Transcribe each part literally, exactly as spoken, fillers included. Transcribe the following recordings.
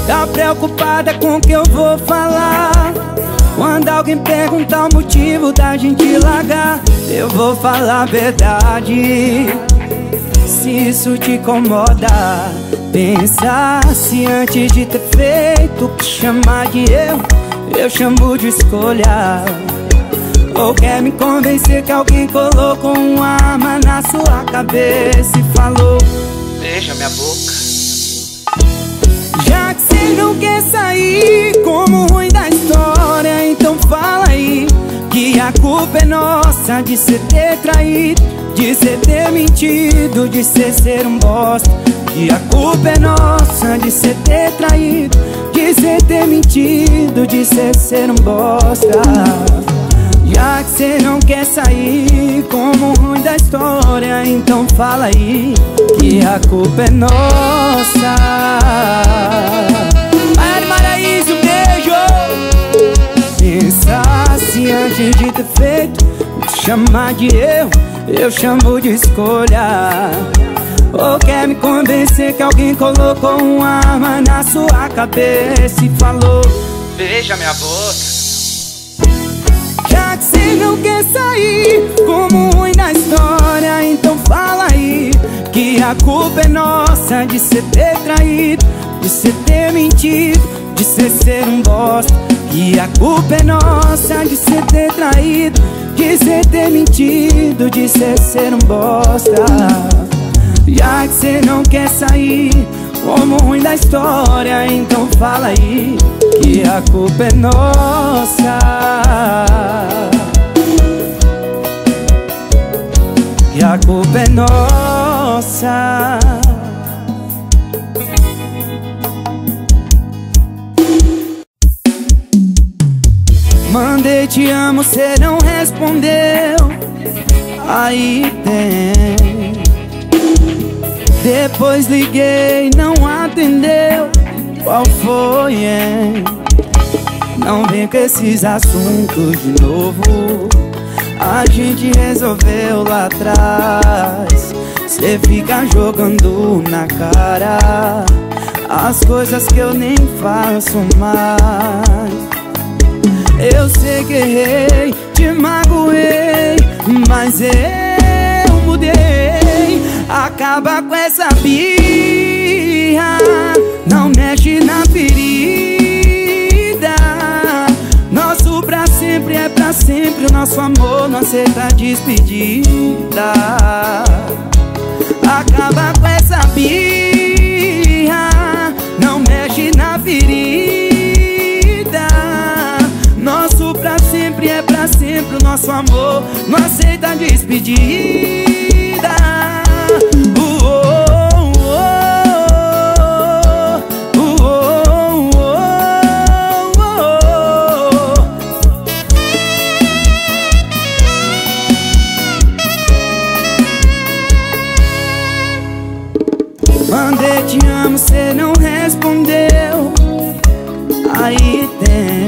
Tá preocupada com o que eu vou falar? Quando alguém perguntar o motivo da gente largar, eu vou falar a verdade. Se isso te incomoda, pensasse antes de ter feito. O que chamar de eu, eu chamo de escolha. Ou quer me convencer que alguém colocou uma arma na sua cabeça e falou: beija minha boca. Já que cê não quer sair como ruim da história, então fala aí que a culpa é nossa de cê ter traído, de cê ter mentido, de cê ser um bosta. Que a culpa é nossa de cê ter traído, de cê ter mentido, de cê ser um bosta. Já que cê não quer sair como ruim da história, então fala aí que a culpa é nossa. Maiara Maraíza, um beijo. Pensasse antes de ter feito. Me chamar de eu, eu chamo de escolha. Ou quer me convencer que alguém colocou uma arma na sua cabeça e falou: beija minha boca. Já que cê não quer sair como ruim da história, então fala aí que a culpa é nossa de cê ter traído, de cê ter mentido, de cê ser um bosta. Que a culpa é nossa de cê ter traído, de cê ter mentido, de cê ser um bosta. Já que cê não quer sair como ruim da história, então fala aí que a culpa é nossa. Que a culpa é nossa. Mandei te amo, cê não respondeu. Aí tem. Depois liguei, não atendeu. Qual foi, hein? Não vem com esses assuntos de novo. A gente resolveu lá atrás. Cê fica jogando na cara as coisas que eu nem faço mais. Eu sei que errei, te magoei, mas eu mudei. Acaba com essa birra, não mexe na ferida. Nosso pra sempre é pra sempre, o nosso amor não aceita despedida. Acaba com essa birra, não mexe na ferida. Nosso pra sempre é pra sempre, o nosso amor não aceita despedida. Mandei te amo, cê não respondeu. Aí tem.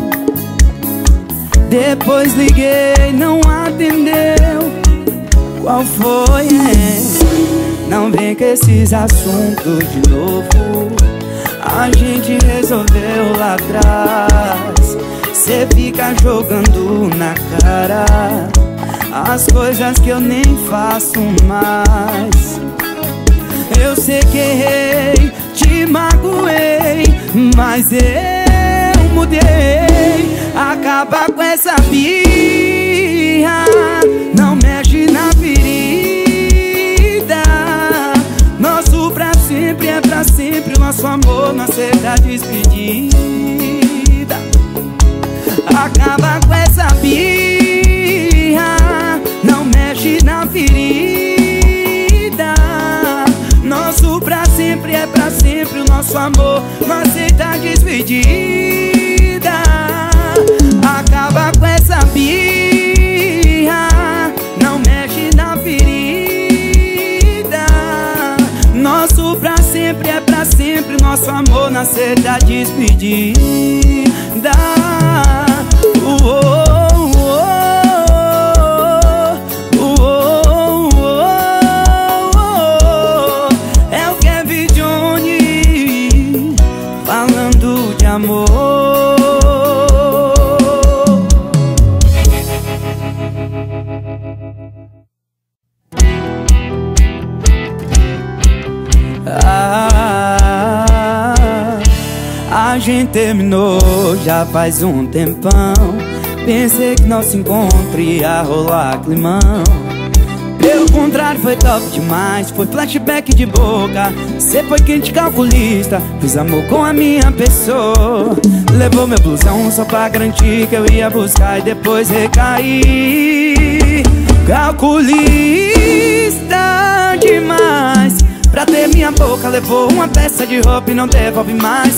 Depois liguei, não atendeu. Qual foi, hein? Não vem com esses assuntos de novo. A gente resolveu lá atrás. Cê fica jogando na cara as coisas que eu nem faço mais. Eu sei que errei, te magoei, mas eu mudei. Acaba com essa birra, não mexe na ferida. Nosso pra sempre é pra sempre, o nosso amor não aceita despedida. Acaba com essa birra, não mexe na ferida. Nosso pra sempre é pra sempre, o nosso amor não aceita despedida. Acaba com essa birra, não mexe na ferida. Nosso pra sempre é pra sempre, o nosso amor não aceita despedida. Uh -oh. Falando A gente terminou já faz um tempão. Pensei que nosso encontro ia rolar climão. Pelo contrário, foi top demais. Foi flashback de boca. Cê foi quente calculista. Fiz amor com a minha pessoa. Levou meu blusão só pra garantir que eu ia buscar e depois recair. Calculista demais. Pra ter minha boca levou uma peça de roupa e não devolve mais.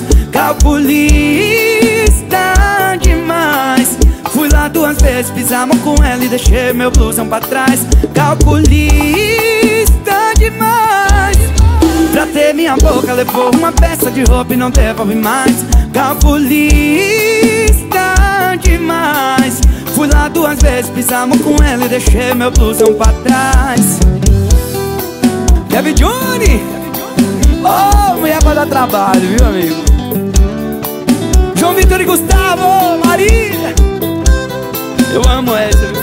Calculista demais. Fui lá duas vezes, fiz amor com ela e deixei meu blusão pra trás. Calculista demais. Pra ter minha boca levou uma peça de roupa e não devolve mais. Calculista demais. Fui lá duas vezes, fiz amor com ela e deixei meu blusão pra trás. Kevin Johnny! Oh, mulher pra dar trabalho, viu, amigo? João Vitor e Gustavo, Maria! Eu amo essa, viu?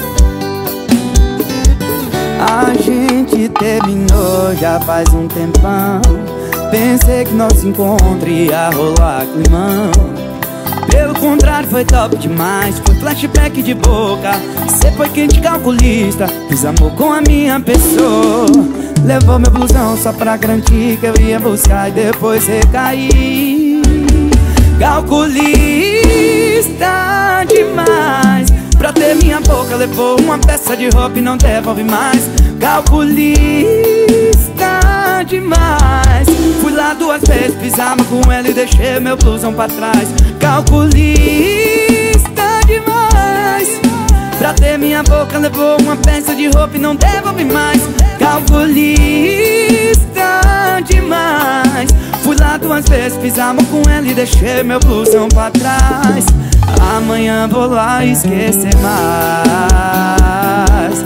A gente terminou já faz um tempão. Pensei que nosso encontro ia rolar climão. Pelo contrário, foi top demais. Foi flashback de boca. Cê foi quente calculista. Fiz amor com a minha pessoa. Levou meu blusão só pra garantir que eu ia buscar e depois recair. Calculista demais. Pra ter minha boca levou uma peça de roupa e não devolve mais. Calculista demais. Fui lá duas vezes, fiz amor com ela e deixei meu blusão pra trás. Calculista demais. Pra ter minha boca levou uma peça de roupa e não devolve mais. Calculista demais. Fui lá duas vezes, fiz amor com ela e deixei meu blusão pra trás. Amanhã vou lá esquecer mais.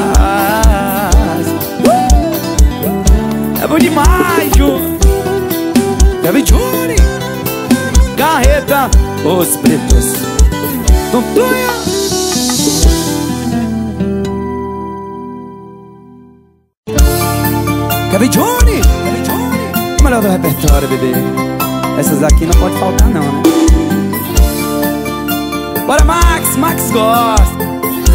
uh! É bom demais, Ju. Kevin Johnny, Carreta, Os Pretos, Tontonha. Kevin Johnny, o melhor do repertório, bebê. Essas aqui não pode faltar não, né? Bora, Max, Max gosta.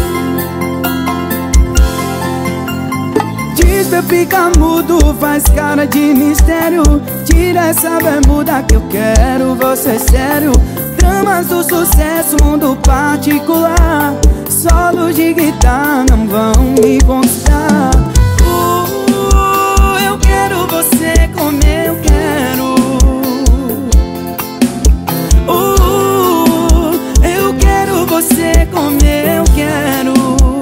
Diz pra ficar mudo, faz cara de mistério. Tira essa bermuda que eu quero você sério. Dramas do sucesso, mundo particular. Solos de guitarra não vão me conquistar. uh, Eu quero você como eu quero. uh, Eu quero você como eu quero.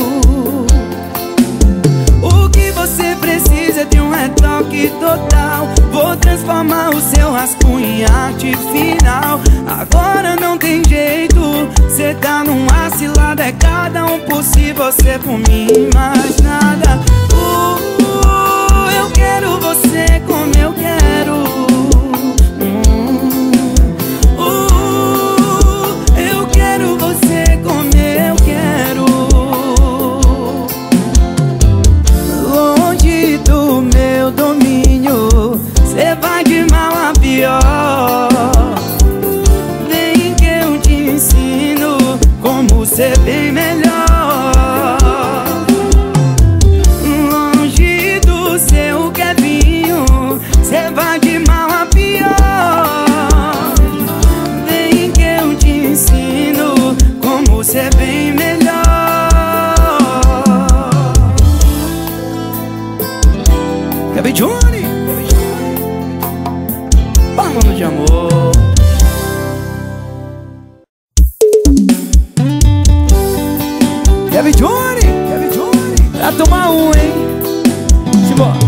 O que você precisa é de um retoque total. Vou transformar o seu rascunho em arte final. Agora não tem jeito, cê tá numa cilada. É cada um por si, você por mim, mais nada. uh, uh, Eu quero você como eu quero. hum, uh, Eu quero você como eu quero. Longe do meu domínio, cê vai de mal a pior. Vem que eu te ensino como ser bem melhor. Longe do seu Kevinho, cê vai de mal a pior. Vem que eu te ensino como ser bem melhor. Kevin Johnny, Palma de amor. Kevin Johnny, Kevin Johnny, pra tomar um, hein? Simbora.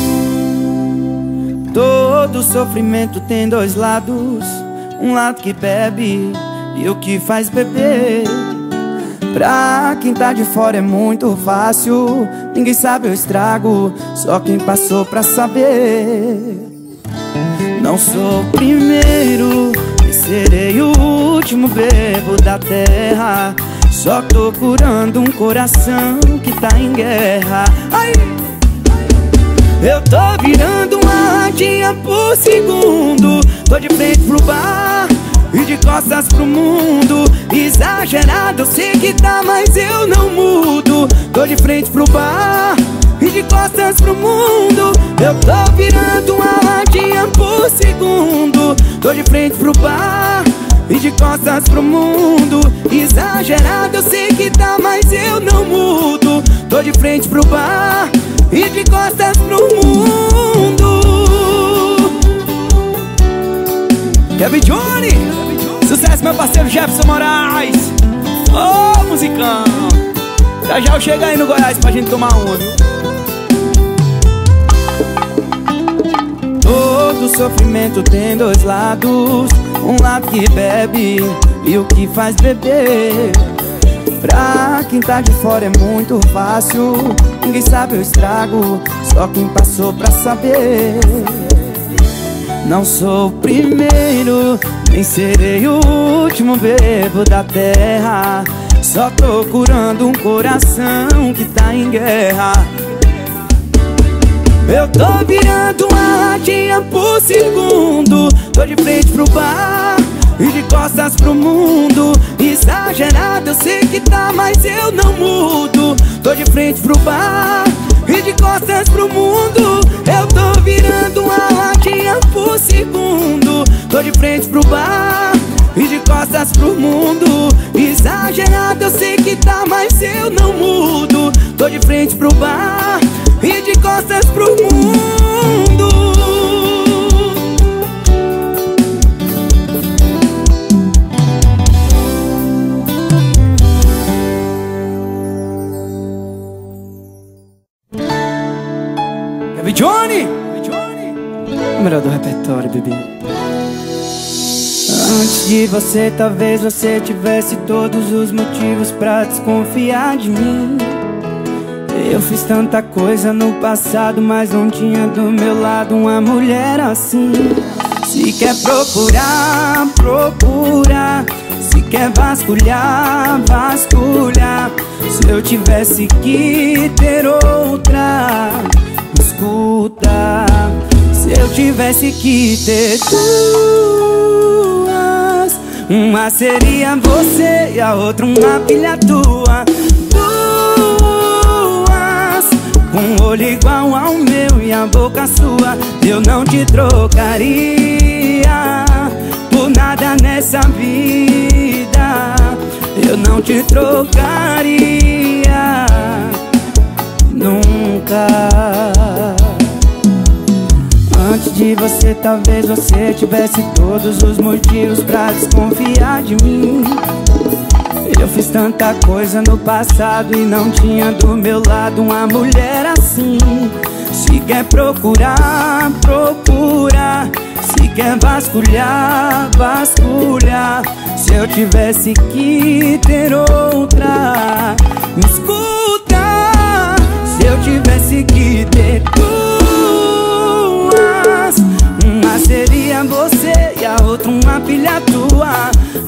Todo sofrimento tem dois lados. Um lado que bebe e o que faz beber. Pra quem tá de fora é muito fácil. Ninguém sabe o estrago, só quem passou pra saber. Não sou o primeiro, nem serei o último bebo da terra. Só tô curando um coração que tá em guerra. Ai! Eu tô virando uma latinha por segundo. Tô de frente pro bar, e de costas pro mundo. Exagerado, eu sei que tá, mas eu não mudo. Tô de frente pro bar e de costas pro mundo. Eu tô virando uma latinha por segundo. Tô de frente pro bar e de costas pro mundo. Exagerado, eu sei que tá, mas eu não mudo. Tô de frente pro bar e de costas pro mundo. Kevin Johnny, sucesso meu parceiro Jefferson Moraes. Ô, oh, musicão, já já eu chego aí no Goiás pra gente tomar uma, viu? Todo sofrimento tem dois lados. Um lado que bebe e o que faz beber. Pra quem tá de fora é muito fácil. Ninguém sabe o estrago, só quem passou pra saber. Não sou o primeiro, nem serei o último bebo da terra. Só tô curando um coração que tá em guerra. Eu tô virando uma latinha por segundo. Tô de frente pro bar e de costas pro mundo. Exagerado, eu sei que tá, mas eu não mudo. Tô de frente pro bar e de costas pro mundo. Eu tô virando uma latinha por segundo. Tô de frente pro bar e de costas pro mundo. Exagerado, eu sei que tá, mas eu não mudo. Tô de frente pro bar e de costas pro mundo. Kevin Johnny, o melhor do repertório, bebê. Antes de você, talvez você tivesse todos os motivos pra desconfiar de mim. Eu fiz tanta coisa no passado, mas não tinha do meu lado uma mulher assim. Se quer procurar, procura. Se quer vasculhar, vasculha. Se eu tivesse que ter outra, escuta. Se eu tivesse que ter duas, uma seria você e a outra uma filha tua. Com um olho igual ao meu e a boca sua, eu não te trocaria por nada nessa vida. Eu não te trocaria nunca. Antes de você, talvez você tivesse todos os motivos pra desconfiar de mim. Eu fiz tanta coisa no passado e não tinha do meu lado uma mulher assim. Se quer procurar, procura. Se quer vasculhar, vasculha. Se eu tivesse que ter outra, escuta. Se eu tivesse que ter duas, uma seria você e a outra uma filha tua.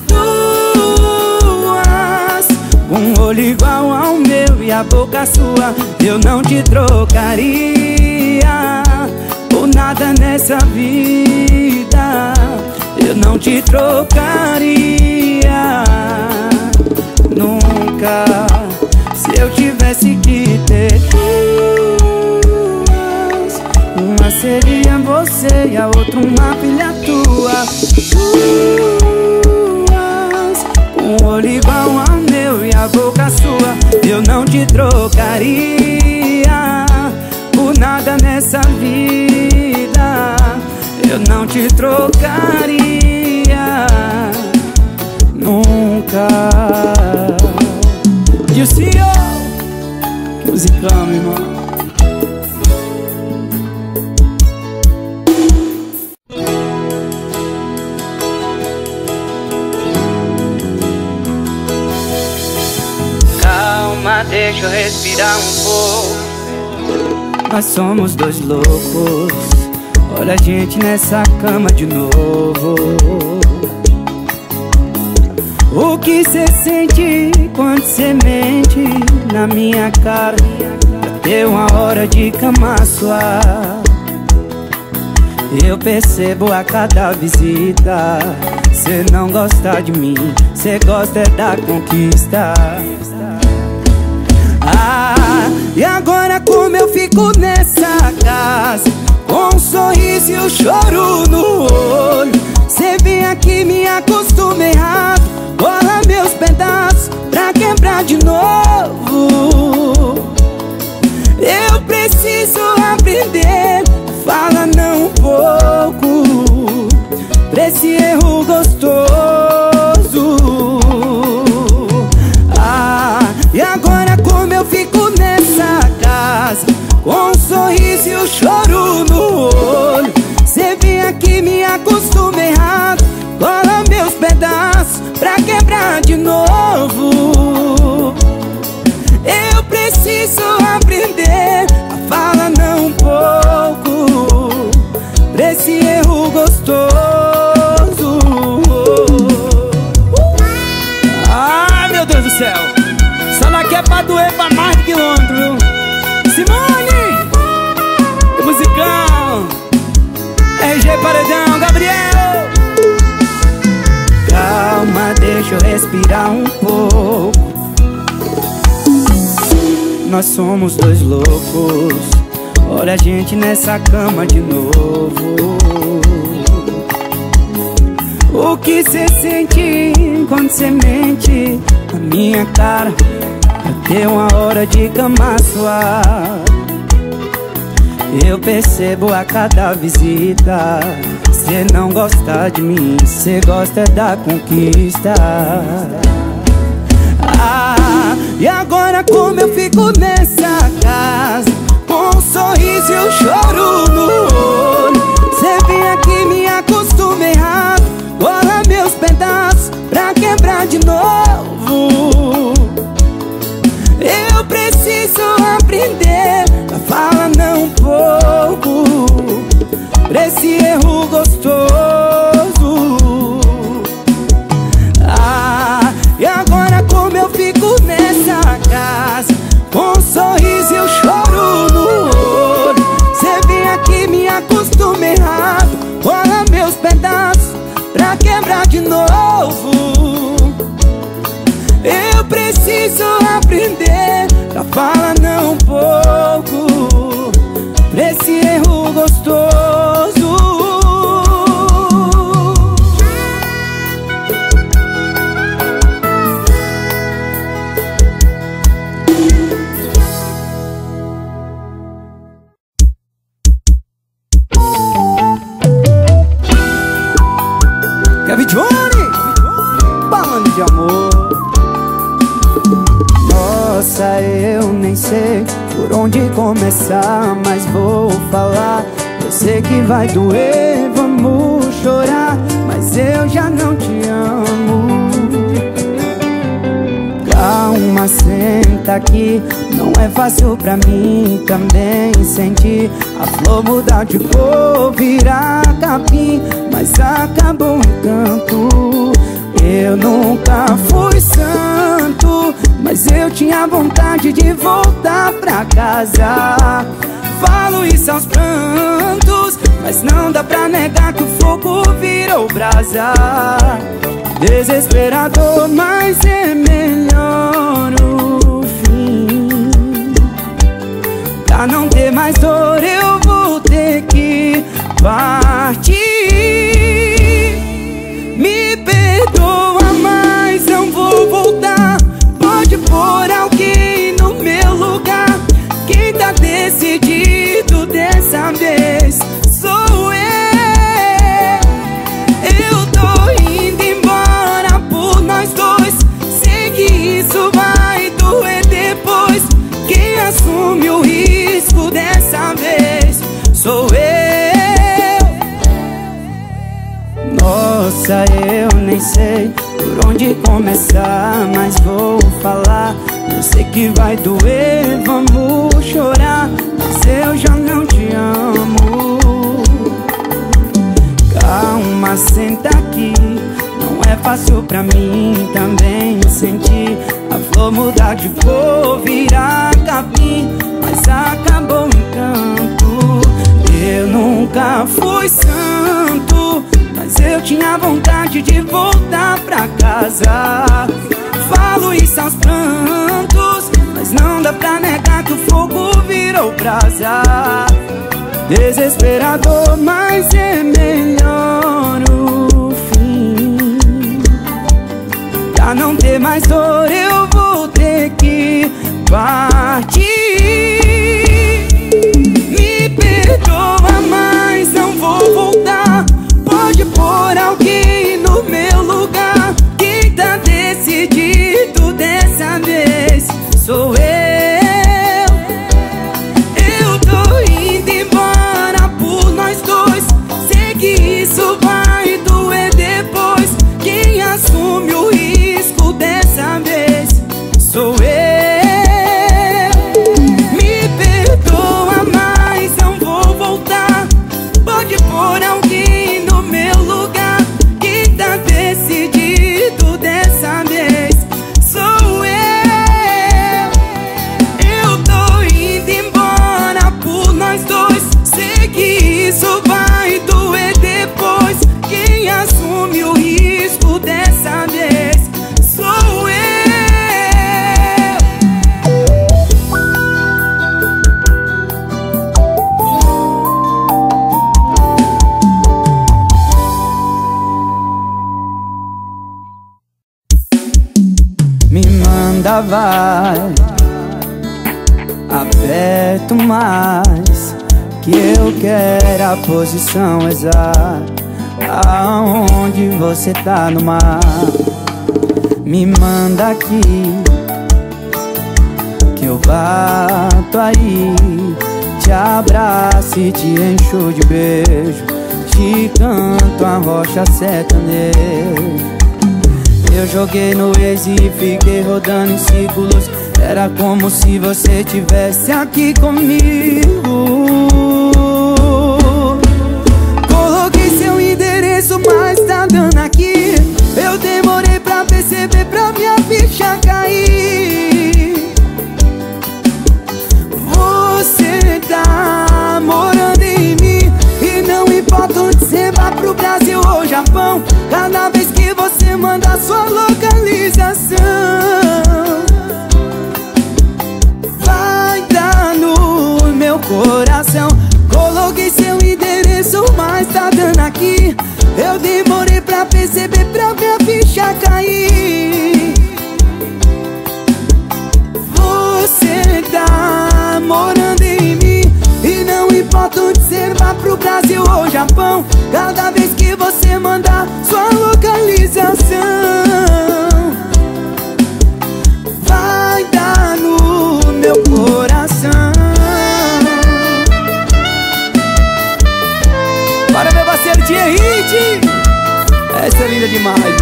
Com um olho igual ao meu e a boca sua, eu não te trocaria por nada nessa vida. Eu não te trocaria nunca. Se eu tivesse que ter duas, uma seria você e a outra uma filha tua. Duas, com um olho igual ao meu e a boca sua, eu não te trocaria por nada nessa vida. Eu não te trocaria nunca. E o senhor, que musicão, meu irmão. Deixa eu respirar um pouco. Nós somos dois loucos. Olha a gente nessa cama de novo. O que cê sente quando cê mente na minha cara pra ter uma hora de cama suave? Eu percebo a cada visita, cê não gosta de mim, cê gosta é da conquista. Ah, e agora como eu fico nessa casa, com um sorriso e um choro no olho. Cê vem aqui, me acostuma errado, cola meus pedaços pra quebrar de novo. Eu preciso aprender, fala não um pouco, pra esse erro gostoso. Ah, e agora como eu fico nessa casa, com um sorriso e um choro no olho. Cê vem aqui, me acostuma errado, cola meus pedaços pra quebrar de novo. Eu preciso aprender a falar não um pouco, pra esse erro gostoso. Ah, meu Deus do céu, só daqui é pra doer pra mais de quilômetro, viu? Simone, musicão, R G Paredão, Gabriel. Calma, deixa eu respirar um pouco. Nós somos dois loucos, olha a gente nessa cama de novo. O que cê sente quando cê mente na minha cara, pra ter uma hora de cama suave. Eu percebo a cada visita, cê não gosta de mim, cê gosta da conquista. Ah, e agora como eu fico nessa casa, com um sorriso e um choro no olho. Cê vem aqui, me acostuma errado, cola meus pedaços pra quebrar de novo. Eu preciso aprender a falar não um pouco, pra esse erro gostoso. Ah, e agora como eu fico nessa casa, com um sorriso e um choro no olho. Cê vem aqui, me acostuma errado, cola meus pedaços pra quebrar de novo. Eu preciso aprender a falar não um pouco, pra esse erro gostoso. Kevin Johnny, falando de amor. Nossa, eu nem sei por onde começar, mas vou falar. Eu sei que vai doer, vamos chorar, mas eu já não te amo. Calma, senta aqui, não é fácil pra mim também sentir a flor mudar de cor, virar capim, mas acabou o encanto. Eu nunca fui santo, mas eu tinha vontade de voltar pra casa. Falo isso aos prantos, mas não dá pra negar que o fogo virou brasa. Desesperador, mas é melhor o fim. Pra não ter mais dor eu vou ter que partir. Me perdoa, mas não vou voltar. Pode pôr alguém no meu lugar. Quem tá decidido dessa vez sou eu. Eu tô indo embora por nós dois. Sei que isso vai doer depois. Quem assume o risco dessa vez sou eu. Nossa, eu nem sei por onde começar, mas vou falar. Eu sei que vai doer, vamos chorar, mas eu já não te amo. Calma, senta aqui, não é fácil pra mim também sentir a flor mudar de cor, virar capim, mas acabou o encanto. Eu nunca fui santo, mas eu tinha vontade de voltar pra casa. Falo isso aos prantos, mas não dá pra negar que o fogo virou brasa. Desesperador, mas é melhor o fim. Pra não ter mais dor eu vou ter que partir. Me perdoa, mas não vou voltar. Pode pôr alguém no meu lugar. Quem tá decidido dessa vez sou eu. Eu tô indo embora por nós dois. Sei que isso vai doer depois. Quem assume o risco dessa vez sou eu. Me perdoa, mas não vou voltar. Pode pôr alguém no meu lugar. Quem tá decidido dessa vez sou eu. Eu tô indo embora por nós dois. Sei que isso vai doer depois. Quem assume o risco dessa vez sou eu. Me manda, vai, aperto mais, que eu quero a posição exata aonde você tá no mar. Me manda aqui, que eu bato aí, te abraço e te encho de beijo, te canto a rocha sertaneja. Eu joguei no Waze e fiquei rodando em círculos. Era como se você tivesse aqui comigo. Coloquei seu endereço, mas tá dando aqui. Eu demorei pra perceber, pra minha ficha cair. Você tá morando em mim, e não importa onde você vá, pro Brasil ou Japão. Cada vez que você manda sua localização, vai dar no meu coração. Coloquei seu endereço, mas tá dando aqui. Eu demorei pra perceber, pra minha ficha cair. Você tá morando em mim, e não importa onde você vá, pro Brasil ou Japão. Cada vez que você mandar sua localização, vai dar no meu coração. Para meu parceiro Thierry, essa é linda demais.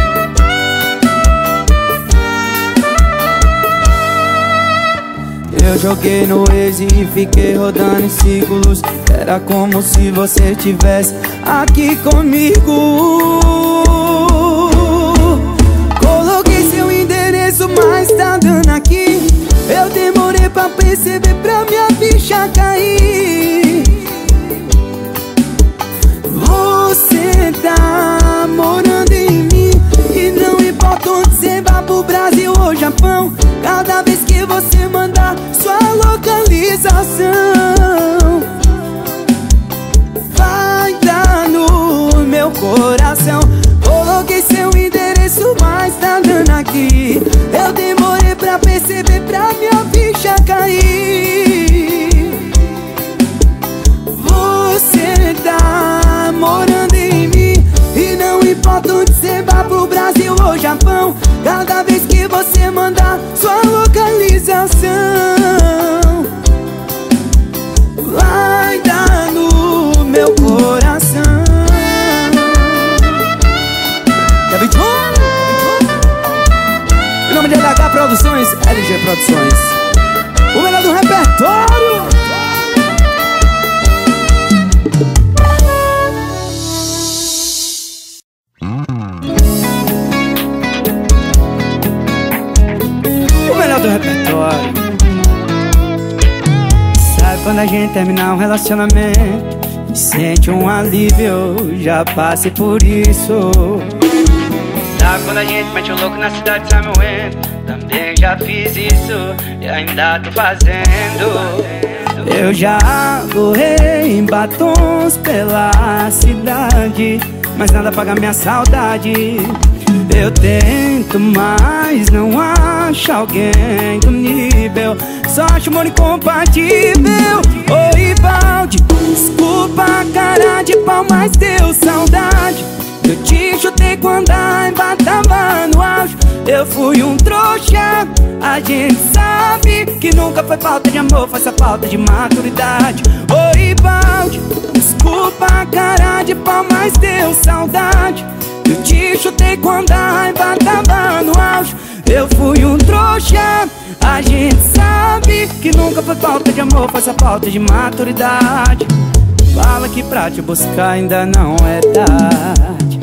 Eu joguei no Waze e fiquei rodando em círculos. Era como se você tivesse aqui comigo. Coloquei seu endereço, mas tá dando aqui. Eu demorei pra perceber, pra minha ficha cair. Você tá morando em mim, e não importa onde você vá, pro Brasil ou Japão. Cada vez que você mandar sua localização, vai dar no meu coração. Coloquei seu endereço, mas tá dando aqui. Eu demorei pra perceber, pra minha ficha cair. Você tá morando em mim, e não importa onde você vá, pro Brasil ou Japão. Cada vez que você mandar sua localização, vai dar no meu coração. Em nome de L H Produções, L G Produções, o melhor do repertório. O melhor do repertório. Saiba quando a gente terminar um relacionamento, sente um alívio, eu já passei por isso. Sabe quando a gente mete o louco na cidade sai moendo? Também já fiz isso e ainda tô fazendo. Eu já borrei em batons pela cidade, mas nada apaga minha saudade. Eu tento, mas não acho alguém do nível. Só acho amor incompatível. Oi, balde, desculpa a cara de pau, mas deu saudade. Eu te chutei quando a raiva tava no auge. Eu fui um trouxa, a gente sabe que nunca foi falta de amor, foi só falta de maturidade. Oi, balde, desculpa a cara de pau, mas deu saudade. Eu te chutei quando a raiva tava no auge. Eu fui um trouxa, a gente sabe que nunca foi falta de amor, foi só falta de maturidade. Fala que pra te buscar ainda não é tarde.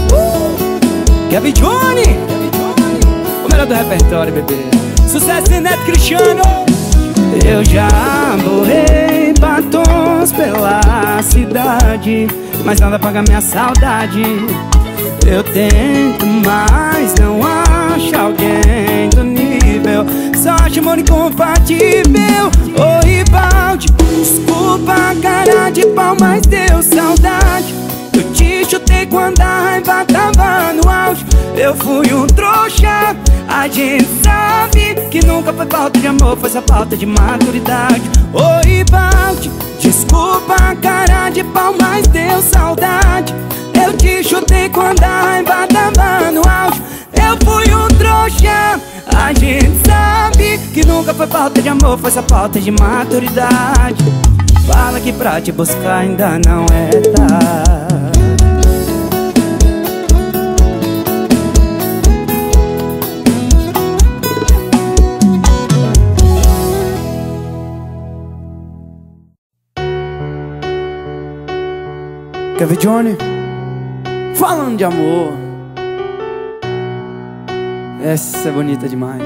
uh! Kevin Johnny, o melhor do repertório, bebê. Sucesso de Neto Cristiano. Eu já borrei batons pela cidade, mas nada apaga minha saudade. Eu tento, mas não acho alguém do nível. Só acho amor incompatível. Oi, balde, desculpa a cara de pau, mas deu saudade. Eu te chutei quando a raiva tava no auge. Eu fui um trouxa, a gente sabe que nunca foi falta de amor, foi só falta de maturidade. Oi, balde, desculpa a cara de pau, mas deu saudade. Eu te chutei quando a raiva tava no auge. Eu fui um trouxa, a gente sabe que nunca foi falta de amor, foi só falta de maturidade. Fala que pra te buscar ainda não é tarde. Kevin Johnny, falando de amor. Essa é bonita demais.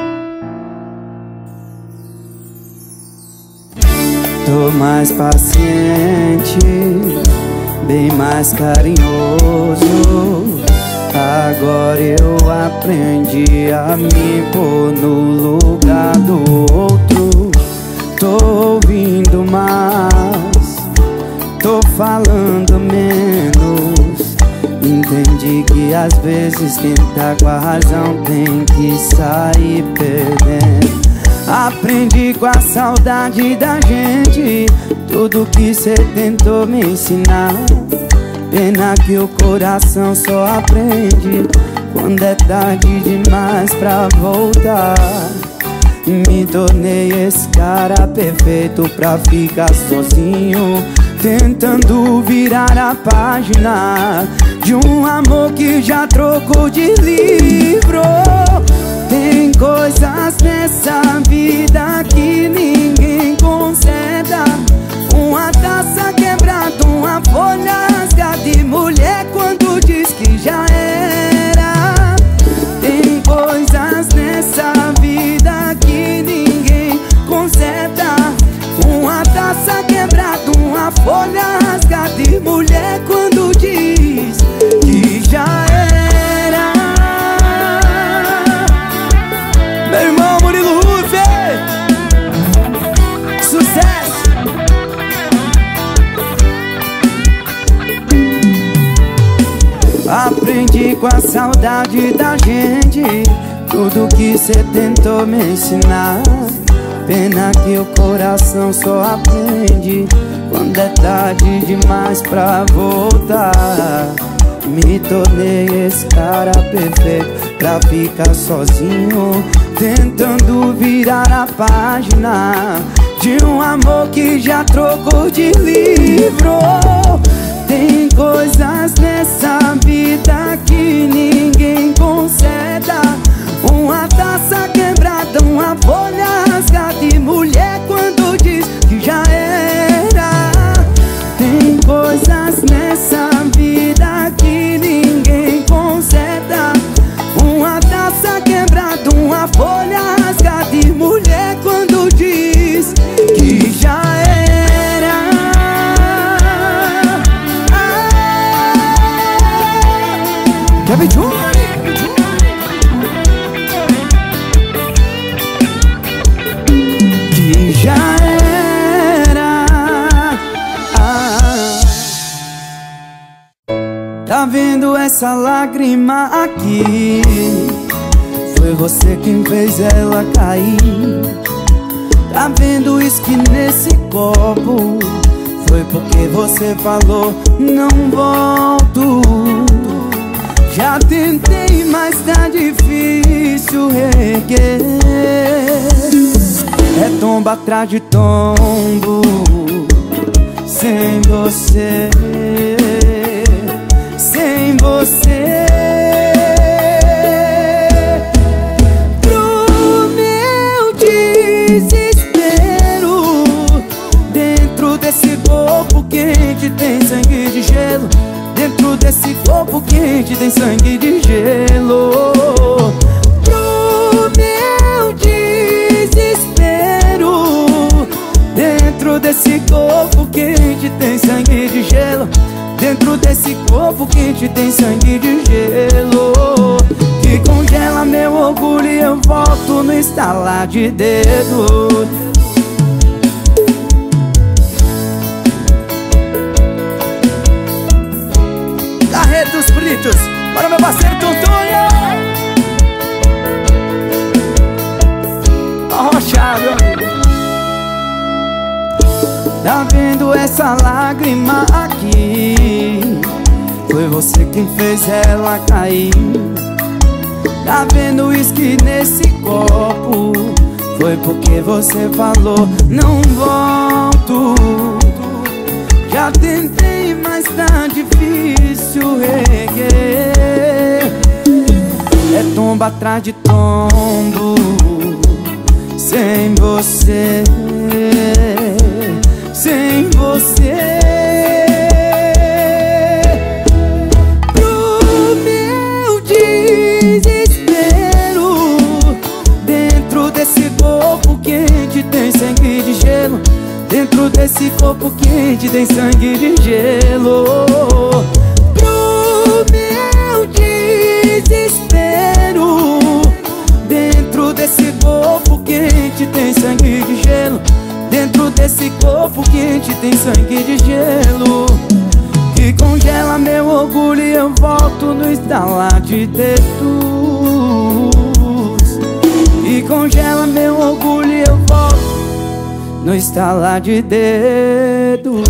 Tô mais paciente, bem mais carinhoso. Agora eu aprendi a me pôr no lugar do outro. Tô ouvindo mais, tô falando menos. Entendi que às vezes quem tá com a razão tem que sair perdendo. Aprendi com a saudade da gente tudo que cê tentou me ensinar. Pena que o coração só aprende quando é tarde demais pra voltar. Me tornei esse cara perfeito pra ficar sozinho, tentando virar a página de um amor que já trocou de livro. Tem coisas nessa vida que ninguém conserta. Uma taça quebrada, uma folha rasgada, e mulher quando diz que já era. Tem coisas nessa vida que ninguém conserta. Uma taça quebrada, uma folha rasgada, e mulher quando diz que já era. Meu irmão Murilo Ruffer, sucesso! Aprendi com a saudade da gente tudo que cê tentou me ensinar. Pena que o coração só aprende quando é tarde demais pra voltar. Me tornei esse cara perfeito pra ficar sozinho, tentando virar a página de um amor que já trocou de livro. Tem coisas nessa vida que ninguém conserta. Uma taça quebrada, uma folha rasgada, e mulher quando diz que já era. Tem coisas nessa vida que ninguém conserta. Uma taça quebrada, uma folha rasgada, e mulher quando diz que já era. Kevin Júnior. Que já era. Ah. Tá vendo essa lágrima aqui? Foi você quem fez ela cair. Tá vendo uísque nesse copo? Foi porque você falou não volto. Já tentei, mas tá difícil reerguer. É tombo atrás de tombo sem você, sem você. Pro meu desespero, dentro desse corpo quente tem sangue de gelo. Dentro desse corpo quente tem sangue de gelo. Pro meu desespero, dentro desse corpo quente tem sangue de gelo. Dentro desse corpo quente tem sangue de gelo. Que congela meu orgulho e eu volto no estalar de dedo. Carretos Britos, para meu parceiro Tontonho. Arrocha, meu amigo. Tá vendo essa lágrima aqui? Foi você quem fez ela cair. Tá vendo uísque nesse copo? Foi porque você falou não volto. Já tentei, mas tá difícil reerguer. É tombo atrás de tombo sem você, sem você. Pro meu desespero, dentro desse corpo quente tem sangue de gelo. Dentro desse corpo quente tem sangue de gelo. Pro meu desespero, dentro desse corpo quente tem sangue de gelo. Dentro desse corpo quente tem sangue de gelo. Que congela meu orgulho e eu volto no estalar de dedos. E congela meu orgulho e eu volto no estalar de dedos.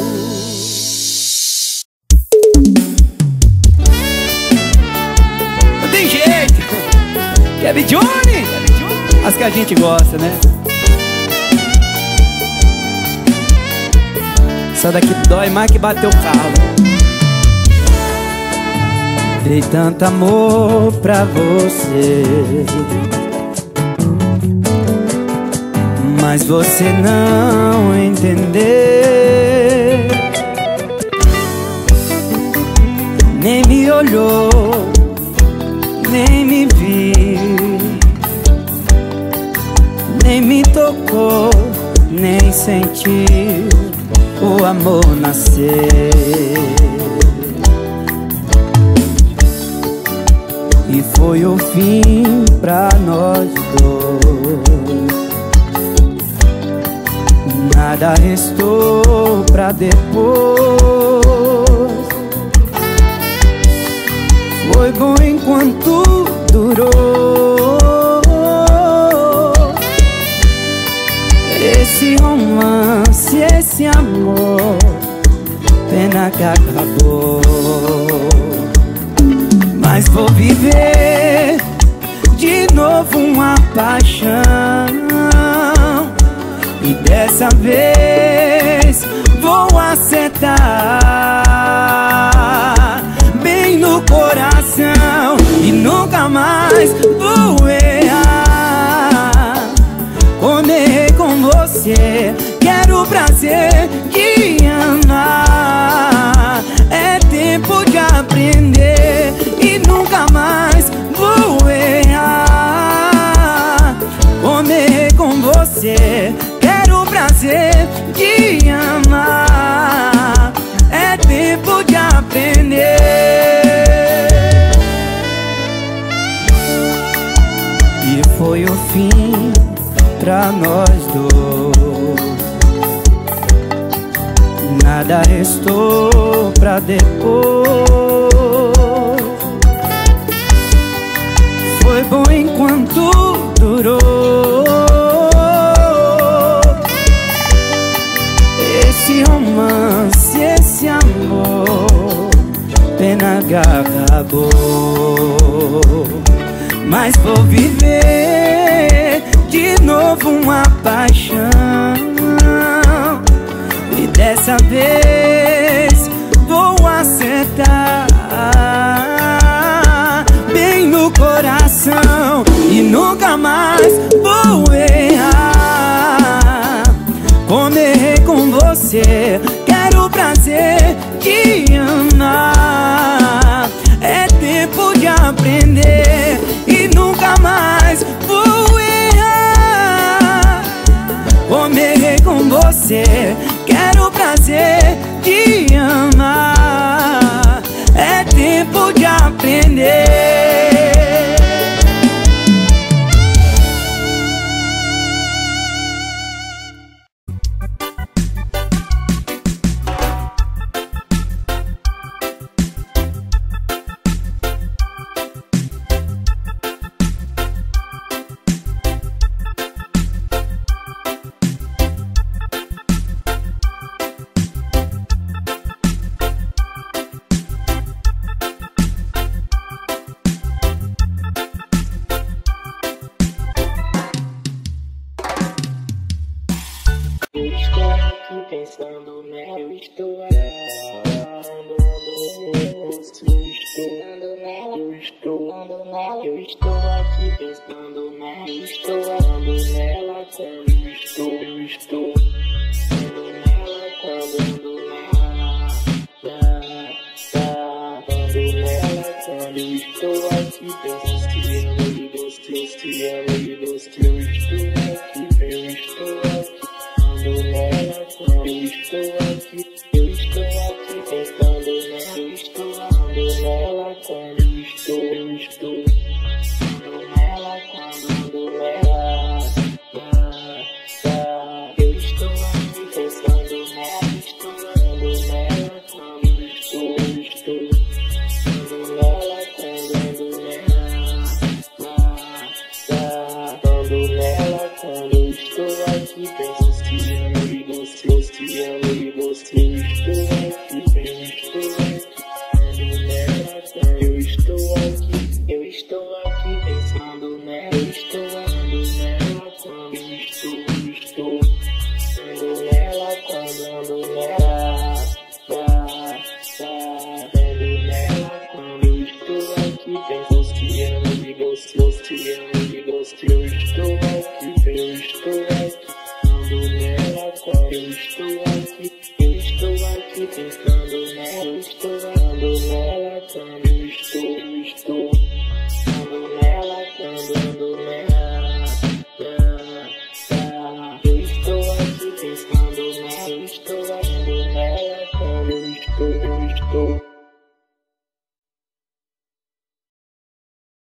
Não tem jeito. Kevin Júnior, as que a gente gosta, né? Essa daqui dói mais que bater o carro. Dei tanto amor pra você, mas você não entendeu. Nem me olhou, nem me viu, nem me tocou, nem sentiu o amor nascer. E foi o fim pra nós dois. Nada restou pra depois. Foi bom enquanto durou esse romance, esse amor, pena que acabou. Mas vou viver de novo uma paixão, e dessa vez vou acertar bem no coração e nunca mais vou errar. Comer com você, quero o prazer de amar. É tempo de aprender e nunca mais vou errar. Comer com você, quero o prazer de amar. É tempo de aprender. pra nós dois. Nada restou pra depois. Foi bom enquanto durou esse romance, esse amor. Pena que acabou, mas vou viver de novo uma paixão. E dessa vez vou acertar bem no coração e nunca mais vou errar. Como errei com você, quero o prazer de amar. É tempo de aprender e nunca mais vou errar. Como errei com você, quero o prazer de amar. É tempo de aprender. Pensando nela, eu estou andando nela, eu estou andando nela, eu estou aqui pensando nela, eu estou andando nela quando eu estou, eu estou andando nela quando ando nela, andando nela quando eu estou aqui pensando te amo e gosto, te amo e gosto, eu estou aqui, eu estou aqui. Eu estou aqui, eu estou aqui pensando nela, eu estou andando nela quando eu estou, eu estou andando nela quando ando nela. Eu estou aqui pensando nela, estou andando nela quando eu estou, eu estou andando nela quando ando nela. Andando nela quando eu estou aqui pensando. Te amo e gosto, eu estou aqui, eu estou aqui, ando nela, eu estou aqui, eu estou aqui pensando nela, eu estou andando nela quando eu estou, eu estou ando nela quando ando nela, ando nela quando eu estou aqui pensando te amo e gosto, te amo e gosto, eu estou aqui, eu estou aqui. Eu estou aqui, eu estou aqui pensando.